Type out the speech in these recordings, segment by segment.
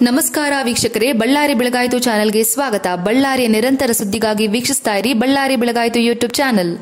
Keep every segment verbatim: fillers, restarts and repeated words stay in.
ನಮಸ್ಕಾರ ವೀಕ್ಷಕರೇ, ಬಳ್ಳಾರಿ ಬೆಳಗಾಯಿತು ಚಾನೆಲ್ಗೆ ಸ್ವಾಗತ. ಬಳ್ಳಾರಿಯ ನಿರಂತರ ಸುದ್ದಿಗಾಗಿ ವೀಕ್ಷಿಸ್ತಾ ಇರಿ ಬಳ್ಳಾರಿ ಬೆಳಗಾಯಿತು ಯೂಟ್ಯೂಬ್ ಚಾನೆಲ್.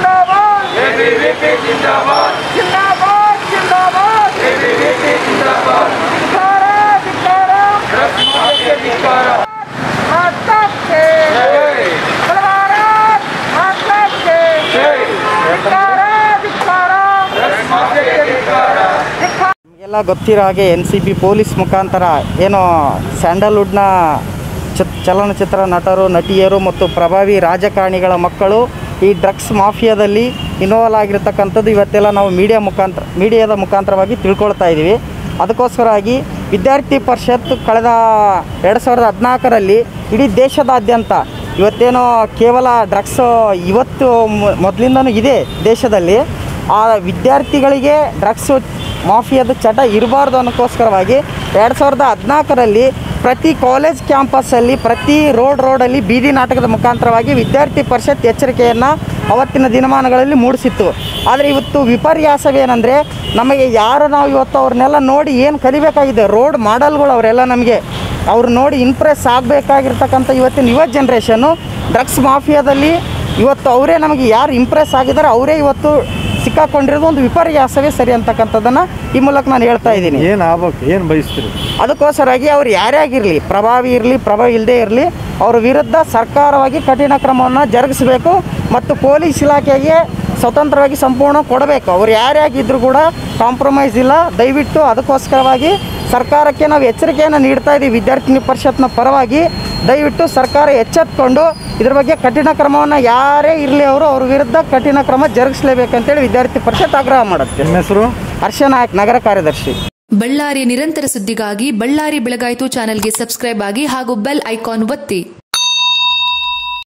ಎಲ್ಲ ಗೊತ್ತಿರೋ ಹಾಗೆ ಎನ್ ಸಿ ಬಿ ಪೊಲೀಸ್ ಮುಖಾಂತರ ಏನು ಸ್ಯಾಂಡಲ್ವುಡ್ನ ಚ ಚಲನಚಿತ್ರ ನಟರು, ನಟಿಯರು ಮತ್ತು ಪ್ರಭಾವಿ ರಾಜಕಾರಣಿಗಳ ಮಕ್ಕಳು ಈ ಡ್ರಗ್ಸ್ ಮಾಫಿಯಾದಲ್ಲಿ ಇನ್ವಾಲ್ವ್ ಆಗಿರ್ತಕ್ಕಂಥದ್ದು ಇವತ್ತೆಲ್ಲ ನಾವು ಮೀಡಿಯಾ ಮುಖಾಂತರ ಮೀಡಿಯಾದ ಮುಖಾಂತರವಾಗಿ ತಿಳ್ಕೊಳ್ತಾ ಇದ್ದೀವಿ. ಅದಕ್ಕೋಸ್ಕರವಾಗಿ ವಿದ್ಯಾರ್ಥಿ ಪರಿಷತ್ ಕಳೆದ ಎರಡು ಸಾವಿರದ ಹದಿನಾಲ್ಕರಲ್ಲಿ ಇಡೀ ದೇಶದಾದ್ಯಂತ ಇವತ್ತೇನೋ ಕೇವಲ ಡ್ರಗ್ಸ್ ಇವತ್ತು ಮೊದಲಿಂದನೂ ಇದೆ ದೇಶದಲ್ಲಿ, ಆ ವಿದ್ಯಾರ್ಥಿಗಳಿಗೆ ಡ್ರಗ್ಸು ಮಾಫಿಯಾದ ಚಟ ಇರಬಾರ್ದು ಅನ್ನೋಕ್ಕೋಸ್ಕರವಾಗಿ ಎರಡು ಸಾವಿರದ ಹದಿನಾಲ್ಕರಲ್ಲಿ ಪ್ರತಿ ಕಾಲೇಜ್ ಕ್ಯಾಂಪಸ್ಸಲ್ಲಿ, ಪ್ರತಿ ರೋಡ್ ರೋಡಲ್ಲಿ ಬೀದಿ ನಾಟಕದ ಮುಖಾಂತರವಾಗಿ ವಿದ್ಯಾರ್ಥಿ ಪರಿಷತ್ ಎಚ್ಚರಿಕೆಯನ್ನು ಅವತ್ತಿನ ದಿನಮಾನಗಳಲ್ಲಿ ಮೂಡಿಸಿತ್ತು. ಆದರೆ ಇವತ್ತು ವಿಪರ್ಯಾಸವೇನೆಂದರೆ, ನಮಗೆ ಯಾರು ನಾವು ಇವತ್ತು ಅವ್ರನ್ನೆಲ್ಲ ನೋಡಿ ಏನು ಕಲಿಬೇಕಾಗಿದೆ, ರೋಡ್ ಮಾಡೆಲ್ಗಳು ಅವರೆಲ್ಲ ನಮಗೆ ಅವ್ರು ನೋಡಿ ಇಂಪ್ರೆಸ್ ಆಗಬೇಕಾಗಿರ್ತಕ್ಕಂಥ ಇವತ್ತಿನ ಯುವ ಜನ್ರೇಷನ್ನು ಡ್ರಗ್ಸ್ ಮಾಫಿಯಾದಲ್ಲಿ ಇವತ್ತು ಅವರೇ ನಮಗೆ ಯಾರು ಇಂಪ್ರೆಸ್ ಆಗಿದ್ದಾರೆ ಅವರೇ ಇವತ್ತು ಸಿಕ್ಕಾಕೊಂಡಿರೋದು ಒಂದು ವಿಪರ್ಯಾಸವೇ ಸರಿ ಅಂತಕ್ಕಂಥದ್ದನ್ನು ಈ ಮೂಲಕ ನಾನು ಹೇಳ್ತಾ ಇದ್ದೀನಿ. ಏನು ಆಗ್ಬೇಕು, ಏನು ಬಯಸ್ತೀರಿ? ಅದಕ್ಕೋಸ್ಕರವಾಗಿ ಅವ್ರು ಯಾರೇ ಆಗಿರಲಿ, ಪ್ರಭಾವಿ ಇರಲಿ ಪ್ರಭಾವಿ ಇಲ್ಲದೇ ಇರಲಿ, ಅವ್ರ ವಿರುದ್ಧ ಸರ್ಕಾರವಾಗಿ ಕಠಿಣ ಕ್ರಮವನ್ನು ಜರುಗಿಸಬೇಕು ಮತ್ತು ಪೊಲೀಸ್ ಇಲಾಖೆಗೆ ಸ್ವತಂತ್ರವಾಗಿ ಸಂಪೂರ್ಣ ಕೊಡಬೇಕು. ಅವ್ರು ಯಾರೇ ಆಗಿದ್ದರೂ ಕೂಡ ಕಾಂಪ್ರಮೈಸ್ ಇಲ್ಲ. ದಯವಿಟ್ಟು ಅದಕ್ಕೋಸ್ಕರವಾಗಿ ಸರ್ಕಾರಕ್ಕೆ ನಾವು ಎಚ್ಚರಿಕೆಯನ್ನು ನೀಡ್ತಾ ಇದ್ದೀವಿ. ವಿದ್ಯಾರ್ಥಿನಿ ಪರಿಷತ್ನ ಪರವಾಗಿ ದಯವಿಟ್ಟು ಸರ್ಕಾರ ಎಚ್ಚೆತ್ತುಕೊಂಡು ಇದ್ರ ಬಗ್ಗೆ ಕಠಿಣ ಕ್ರಮವನ್ನು ಯಾರೇ ಇರಲಿ ಅವರು ಅವ್ರ ವಿರುದ್ಧ ಕಠಿಣ ಕ್ರಮ ಜರುಗಿಸಲೇಬೇಕಂತೇಳಿ ವಿದ್ಯಾರ್ಥಿ ಪರಿಷತ್ ಆಗ್ರಹ ಮಾಡುತ್ತೆ. ನಿಮ್ಮ ಹೆಸರು? ಹರ್ಷ ನಾಯಕ್, ನಗರ ಕಾರ್ಯದರ್ಶಿ. ಬಳ್ಳಾರಿಯ ನಿರಂತರ ಸುದ್ದಿಗಾಗಿ ಬಳ್ಳಾರಿ ಬೆಳಗಾಯಿತು ಚಾನೆಲ್ಗೆ ಸಬ್ಸ್ಕ್ರೈಬ್ ಆಗಿ ಹಾಗೂ ಬೆಲ್ ಐಕಾನ್ ಒತ್ತಿ.